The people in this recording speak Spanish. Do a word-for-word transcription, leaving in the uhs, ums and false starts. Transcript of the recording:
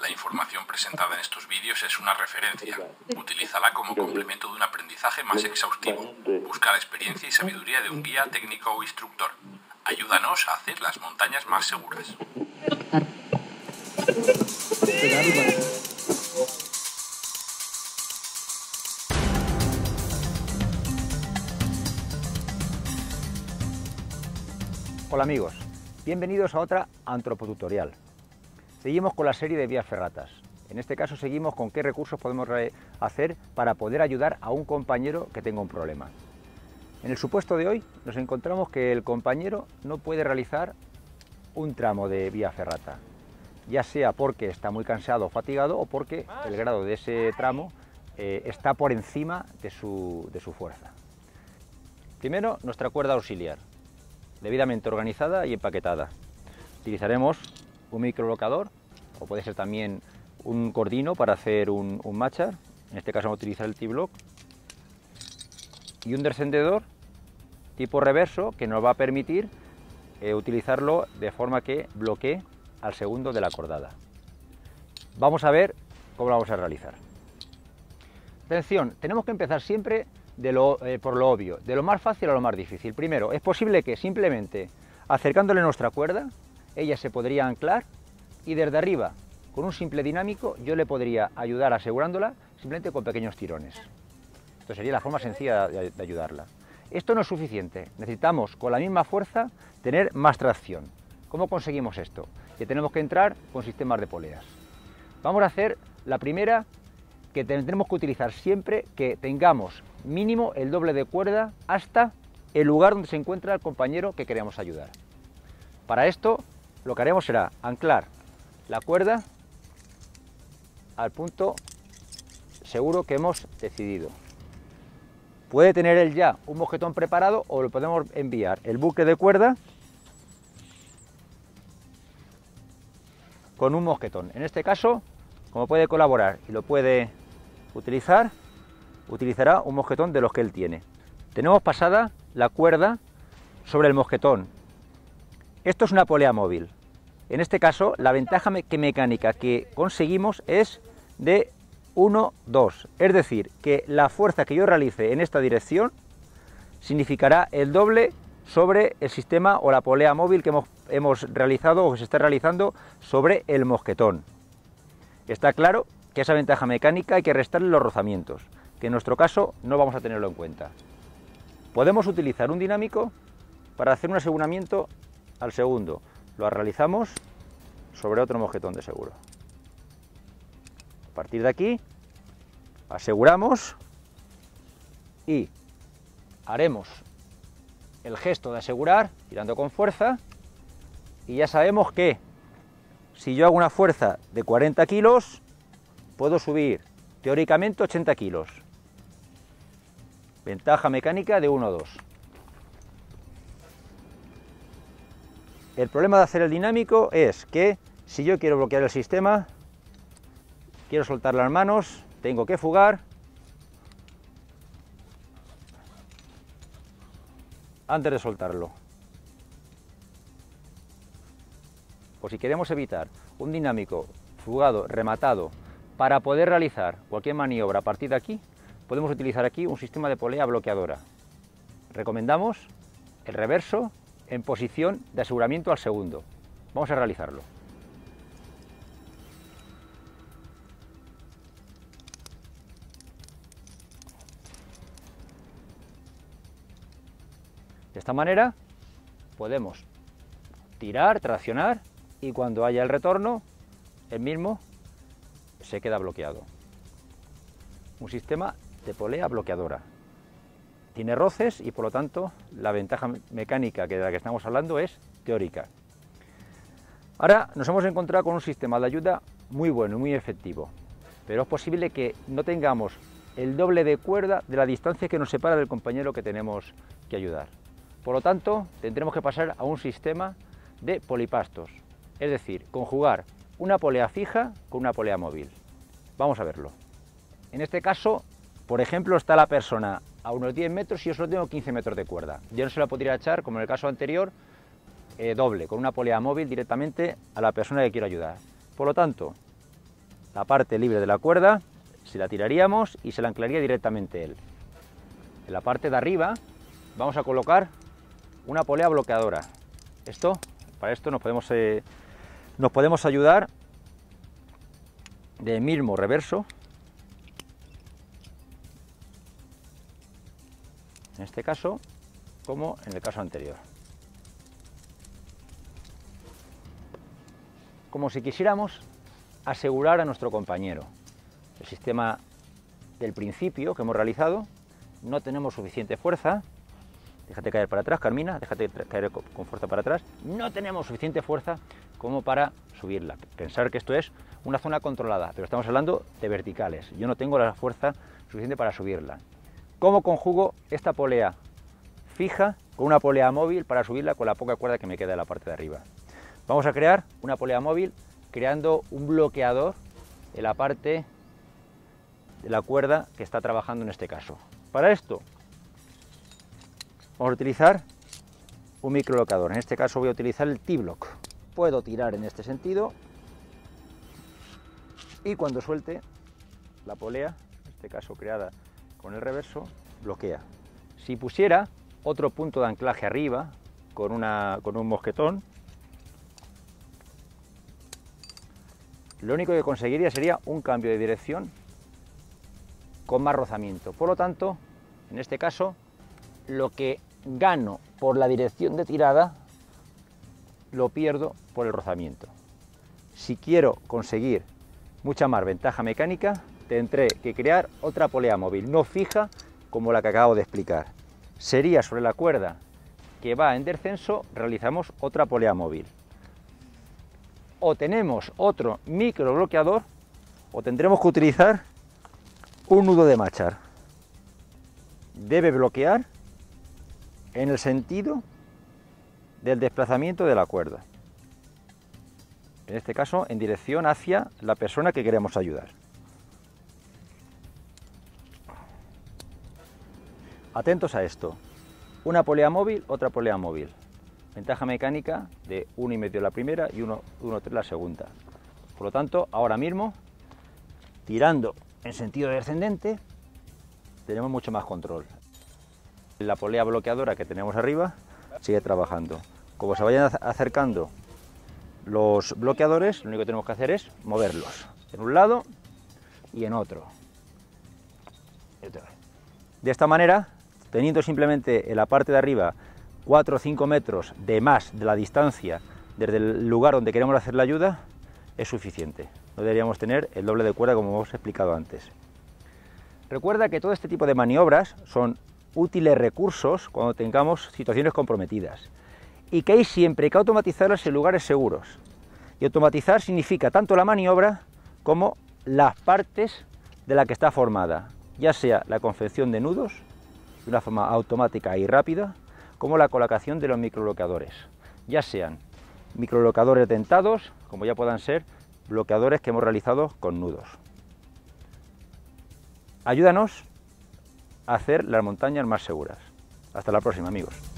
La información presentada en estos vídeos es una referencia. Utilízala como complemento de un aprendizaje más exhaustivo. Busca la experiencia y sabiduría de un guía técnico o instructor. Ayúdanos a hacer las montañas más seguras. Hola amigos, bienvenidos a otra antropotutorial. Seguimos con la serie de vías ferratas. En este caso seguimos con qué recursos podemos hacer para poder ayudar a un compañero que tenga un problema. En el supuesto de hoy nos encontramos que el compañero no puede realizar un tramo de vía ferrata, ya sea porque está muy cansado o fatigado o porque el grado de ese tramo eh, está por encima de su, de su fuerza. Primero, nuestra cuerda auxiliar, debidamente organizada y empaquetada. Utilizaremos un microblocador, o puede ser también un cordino para hacer un, un machar, en este caso vamos a utilizar el T-Block, y un descendedor tipo reverso que nos va a permitir eh, utilizarlo de forma que bloquee al segundo de la cordada. Vamos a ver cómo lo vamos a realizar. Atención, tenemos que empezar siempre de lo, eh, por lo obvio, de lo más fácil a lo más difícil. Primero, es posible que simplemente acercándole nuestra cuerda, ella se podría anclar y desde arriba, con un simple dinámico, yo le podría ayudar asegurándola simplemente con pequeños tirones. Esto sería la forma sencilla de, de ayudarla. Esto no es suficiente, necesitamos con la misma fuerza tener más tracción. ¿Cómo conseguimos esto? Que tenemos que entrar con sistemas de poleas. Vamos a hacer la primera, que tendremos que utilizar siempre que tengamos mínimo el doble de cuerda hasta el lugar donde se encuentra el compañero que queremos ayudar. Para esto lo que haremos será anclar la cuerda al punto seguro que hemos decidido. Puede tener él ya un mosquetón preparado o le podemos enviar el bucle de cuerda con un mosquetón. En este caso, como puede colaborar y lo puede utilizar, utilizará un mosquetón de los que él tiene. Tenemos pasada la cuerda sobre el mosquetón. Esto es una polea móvil. En este caso, la ventaja me que mecánica que conseguimos es de uno dos. Es decir, que la fuerza que yo realice en esta dirección significará el doble sobre el sistema o la polea móvil que hemos, hemos realizado o que se está realizando sobre el mosquetón. Está claro que esa ventaja mecánica hay que restarle los rozamientos, que en nuestro caso no vamos a tenerlo en cuenta. Podemos utilizar un dinámico para hacer un aseguramiento al segundo. Lo realizamos sobre otro mosquetón de seguro. A partir de aquí aseguramos y haremos el gesto de asegurar tirando con fuerza y ya sabemos que si yo hago una fuerza de cuarenta kilos puedo subir teóricamente ochenta kilos. Ventaja mecánica de uno dos. El problema de hacer el dinámico es que si yo quiero bloquear el sistema, quiero soltar las manos, tengo que fugar antes de soltarlo. O si queremos evitar un dinámico fugado, rematado, para poder realizar cualquier maniobra a partir de aquí, podemos utilizar aquí un sistema de polea bloqueadora. Recomendamos el reverso en posición de aseguramiento al segundo. Vamos a realizarlo. De esta manera podemos tirar, traccionar y cuando haya el retorno, el mismo se queda bloqueado. Un sistema de polea bloqueadora. Tiene roces y por lo tanto la ventaja mecánica de la que estamos hablando es teórica. Ahora nos hemos encontrado con un sistema de ayuda muy bueno y muy efectivo, pero es posible que no tengamos el doble de cuerda de la distancia que nos separa del compañero que tenemos que ayudar. Por lo tanto, tendremos que pasar a un sistema de polipastos, es decir, conjugar una polea fija con una polea móvil. Vamos a verlo. En este caso, por ejemplo, está la persona a unos diez metros y yo solo tengo quince metros de cuerda. Yo no se la podría echar, como en el caso anterior, eh, doble, con una polea móvil directamente a la persona que quiero ayudar. Por lo tanto, la parte libre de la cuerda, se la tiraríamos y se la anclaría directamente él. En la parte de arriba vamos a colocar una polea bloqueadora. Esto, para esto nos podemos, eh, nos podemos ayudar del mismo reverso, en este caso, como en el caso anterior. Como si quisiéramos asegurar a nuestro compañero. El sistema del principio que hemos realizado, no tenemos suficiente fuerza. Déjate caer para atrás, Carmina, déjate caer con fuerza para atrás. No tenemos suficiente fuerza como para subirla. Pensar que esto es una zona controlada, pero estamos hablando de verticales. Yo no tengo la fuerza suficiente para subirla. ¿Cómo conjugo esta polea fija con una polea móvil para subirla con la poca cuerda que me queda en la parte de arriba? Vamos a crear una polea móvil creando un bloqueador en la parte de la cuerda que está trabajando en este caso. Para esto vamos a utilizar un micro bloqueador. En este caso voy a utilizar el T-Block. Puedo tirar en este sentido y cuando suelte la polea, en este caso creada con el reverso, bloquea. Si pusiera otro punto de anclaje arriba con, una, con un mosquetón, lo único que conseguiría sería un cambio de dirección con más rozamiento. Por lo tanto, en este caso, lo que gano por la dirección de tirada, lo pierdo por el rozamiento. Si quiero conseguir mucha más ventaja mecánica, tendré que crear otra polea móvil, no fija como la que acabo de explicar. Sería sobre la cuerda que va en descenso, realizamos otra polea móvil. O tenemos otro micro bloqueador o tendremos que utilizar un nudo de machar. Debe bloquear en el sentido del desplazamiento de la cuerda. En este caso, en dirección hacia la persona que queremos ayudar. Atentos a esto. Una polea móvil, otra polea móvil. Ventaja mecánica de uno y medio la primera y uno coma tres la segunda. Por lo tanto, ahora mismo, tirando en sentido descendente, tenemos mucho más control. La polea bloqueadora que tenemos arriba sigue trabajando. Como se vayan acercando los bloqueadores, lo único que tenemos que hacer es moverlos en un lado y en otro. De esta manera, teniendo simplemente en la parte de arriba cuatro o cinco metros de más de la distancia desde el lugar donde queremos hacer la ayuda, es suficiente. No deberíamos tener el doble de cuerda como hemos explicado antes. Recuerda que todo este tipo de maniobras son útiles recursos cuando tengamos situaciones comprometidas y que hay siempre que automatizarlas en lugares seguros. Y automatizar significa tanto la maniobra como las partes de la que está formada, ya sea la confección de nudos de una forma automática y rápida, como la colocación de los microbloqueadores, ya sean microbloqueadores dentados, como ya puedan ser bloqueadores que hemos realizado con nudos. Ayúdanos a hacer las montañas más seguras. Hasta la próxima, amigos.